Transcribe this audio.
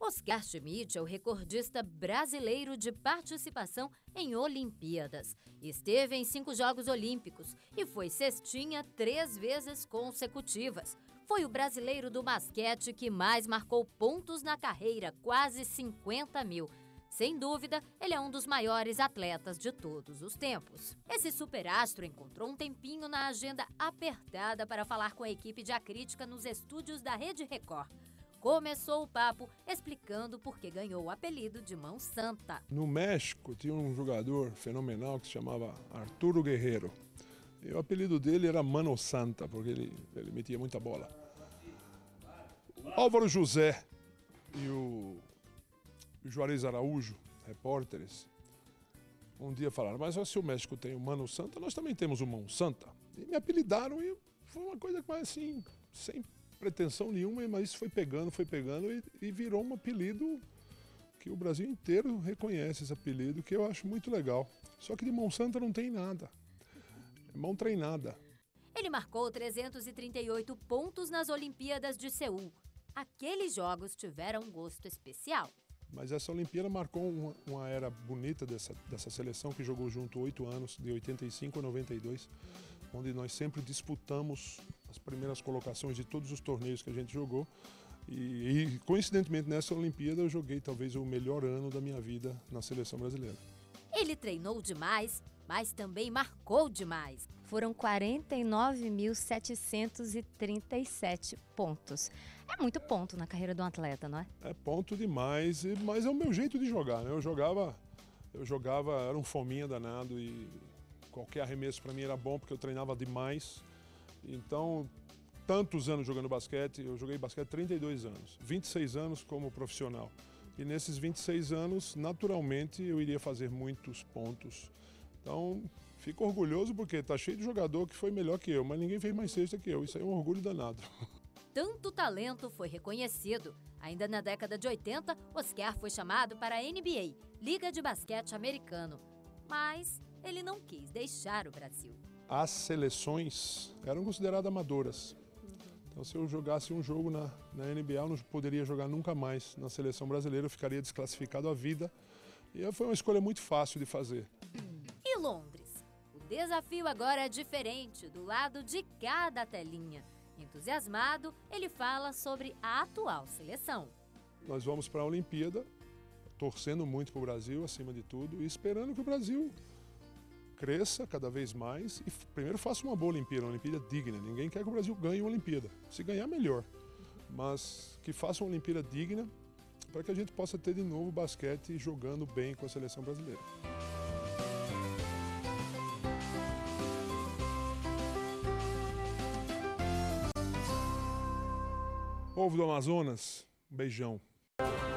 Oscar Schmidt é o recordista brasileiro de participação em Olimpíadas. Esteve em 5 Jogos Olímpicos e foi cestinha 3 vezes consecutivas. Foi o brasileiro do basquete que mais marcou pontos na carreira, quase 50 mil. Sem dúvida, ele é um dos maiores atletas de todos os tempos. Esse superastro encontrou um tempinho na agenda apertada para falar com a equipe de A Crítica nos estúdios da Rede Record. Começou o papo explicando por que ganhou o apelido de Mão Santa. No México tinha um jogador fenomenal que se chamava Arturo Guerrero. E o apelido dele era Mano Santa, porque ele metia muita bola. Álvaro José e o Juarez Araújo, repórteres, um dia falaram, mas se o México tem o Mano Santa, nós também temos o Mão Santa. E me apelidaram e foi uma coisa quase assim, sem pretensão nenhuma, mas isso foi pegando e virou um apelido que o Brasil inteiro reconhece, esse apelido, que eu acho muito legal. Só que de Mão Santa não tem nada, é mão treinada. Ele marcou 338 pontos nas Olimpíadas de Seul. Aqueles jogos tiveram um gosto especial. Mas essa Olimpíada marcou uma era bonita dessa seleção que jogou junto 8 anos, de 85 a 92, onde nós sempre disputamos as primeiras colocações de todos os torneios que a gente jogou. E coincidentemente, nessa Olimpíada eu joguei talvez o melhor ano da minha vida na seleção brasileira. Ele treinou demais, mas também marcou demais. Foram 49.737 pontos. É muito ponto na carreira de um atleta, não é? É ponto demais, mas é o meu jeito de jogar, né? Eu jogava, era um fominha danado e qualquer arremesso para mim era bom porque eu treinava demais. Então, tantos anos jogando basquete, eu joguei basquete 32 anos, 26 anos como profissional. E nesses 26 anos, naturalmente, eu iria fazer muitos pontos. Então, fico orgulhoso porque está cheio de jogador que foi melhor que eu, mas ninguém fez mais cesta que eu. Isso aí é um orgulho danado. Tanto talento foi reconhecido. Ainda na década de 80, Oscar foi chamado para a NBA, Liga de Basquete Americano. Mas ele não quis deixar o Brasil. As seleções eram consideradas amadoras. Então, se eu jogasse um jogo na NBA, eu não poderia jogar nunca mais na seleção brasileira, eu ficaria desclassificado à vida. E foi uma escolha muito fácil de fazer. E Londres? O desafio agora é diferente, do lado de cada telinha. Entusiasmado, ele fala sobre a atual seleção. Nós vamos para a Olimpíada, torcendo muito para o Brasil, acima de tudo, e esperando que o Brasil cresça cada vez mais e primeiro faça uma boa Olimpíada, uma Olimpíada digna. Ninguém quer que o Brasil ganhe uma Olimpíada. Se ganhar, melhor. Mas que faça uma Olimpíada digna para que a gente possa ter de novo basquete jogando bem com a seleção brasileira. Povo do Amazonas, um beijão.